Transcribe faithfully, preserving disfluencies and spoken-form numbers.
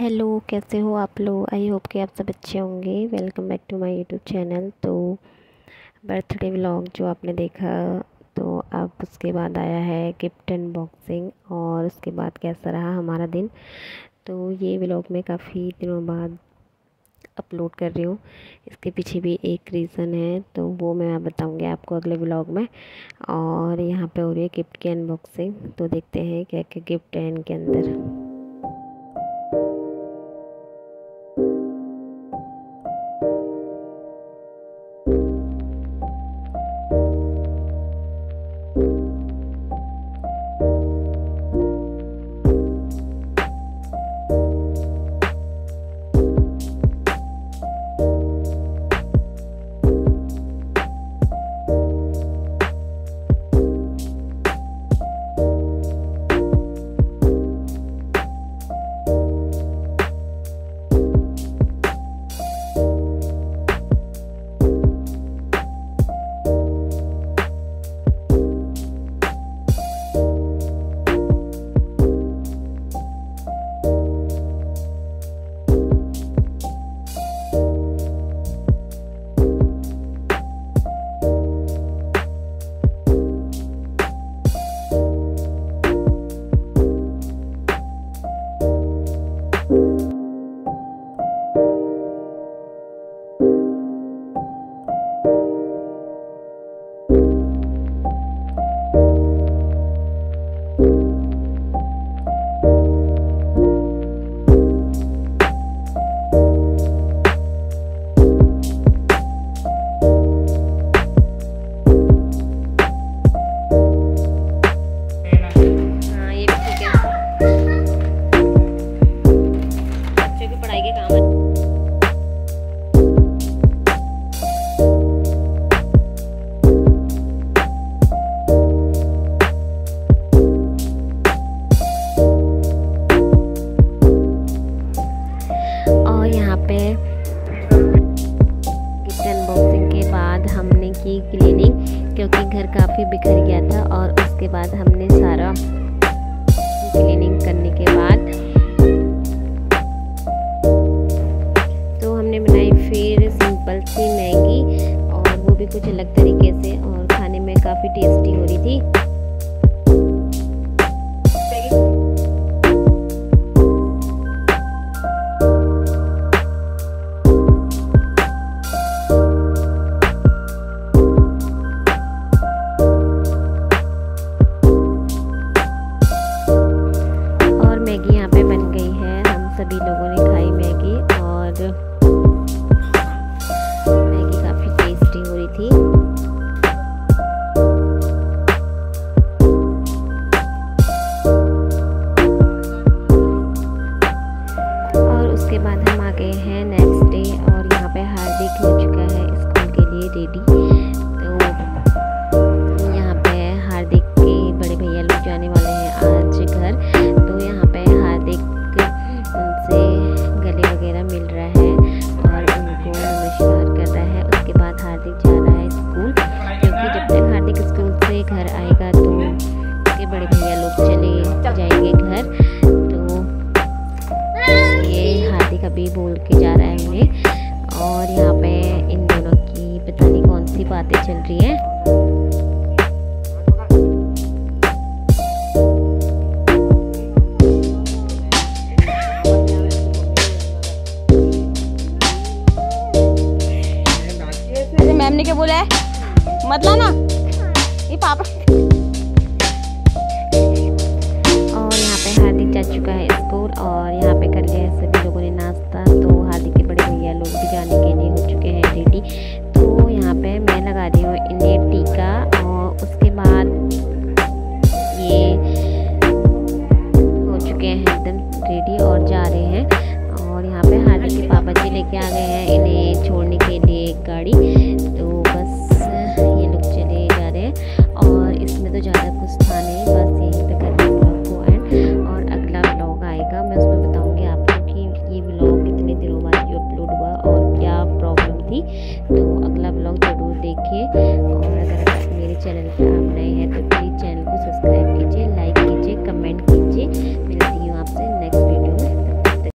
Hello, कैसे हो आप लोग। आई होप कि आप सब अच्छे होंगे। Welcome back to my YouTube channel. तो बर्थडे व्लॉग जो आपने देखा, तो अब उसके बाद आया है गिफ्ट अनबॉक्सिंग और उसके बाद कैसा रहा हमारा दिन। तो ये व्लॉग मैं काफ़ी दिनों बाद अपलोड कर रही हूँ। इसके पीछे भी एक रीज़न है, तो वो मैं बताऊँगी आपको अगले व्लॉग में। और यहाँ पे हो रही है गिफ्ट की अनबॉक्सिंग, तो देखते हैं क्या क्या गिफ्ट है इनके अंदर। की क्लीनिंग, क्योंकि घर काफ़ी बिखर गया था। और उसके बाद हमने सारा क्लीनिंग करने के बाद तो हमने बनाई फिर सिंपल सी मैगी, और वो भी कुछ अलग तरीके से, और खाने में काफ़ी टेस्टी हो रही थी। सभी लोगों ने खाई मैगी, और मैगी काफ़ी टेस्टी हो रही थी। और उसके बाद हम आ गए हैं नेक्स्ट डे, और यहाँ पे हार्दिक हो चुका है स्कूल के लिए रेडी। तो यहाँ पे हार्दिक के बड़े भैया लोग जाने वाले हैं आज घर, तो यहाँ पे हार्दिक उनसे गले वगैरह मिल रहा है और उनको नमस्कार कर रहा है। उसके बाद हार्दिक जा रहा है स्कूल, क्योंकि जब तक हार्दिक स्कूल से घर आएगा तो उसके बड़े भैया लोग चले जाएंगे घर। तो ये हार्दिक अभी बोल के जा रहा है उन्हें, और यहाँ पे इन दोनों की पता नहीं कौन सी बातें चल रही हैं। मैम ने क्या बोला है, मत लाना ये पापा। और यहाँ पे हार्दिक जा चुका है स्कूल, और यहाँ पे कर लिया है सभी लोगों ने नाश्ता। तो हार्दिक के बड़े भैया लोग भी जाने के लिए हो चुके हैं रेडी। तो यहाँ पे मैं लगा रही हूँ इन्हें टीका, और उसके बाद ये हो चुके हैं एकदम रेडी और जा रहे हैं। और यहाँ पे हार्दिक के पापा जी लेके आ गए हैं इन्हें छोड़ने के लिए एक गाड़ी। तो बस ये लोग चले जा रहे हैं, और इसमें तो ज़्यादा कुछ था नहीं, बस